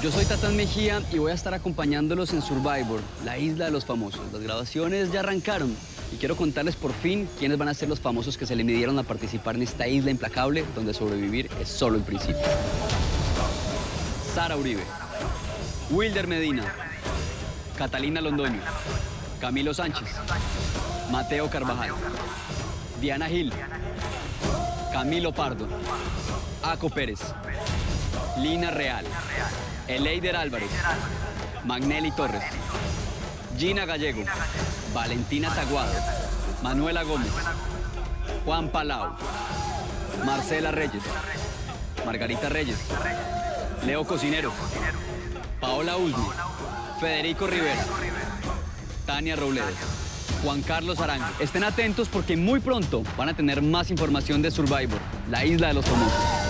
Yo soy Tatán Mejía y voy a estar acompañándolos en Survivor, la isla de los famosos. Las grabaciones ya arrancaron y quiero contarles por fin quiénes van a ser los famosos que se le midieron a participar en esta isla implacable donde sobrevivir es solo el principio. Sara Uribe, Wilder Medina, Catalina Londoño, Camilo Sánchez, Mateo Carvajal, Diana Gil, Camilo Pardo, Aco Pérez, Lina Real, Eleider Álvarez, Magnelly Torres, Gina Gallego, Valentina Taguado, Manuela Gómez, Juan Palau, Marcela Reyes, Margarita Reyes, Leo Cocinero, Paola Usme, Federico Rivera, Tania Robledo, Juan Carlos Arango. Estén atentos porque muy pronto van a tener más información de Survivor, la isla de los famosos.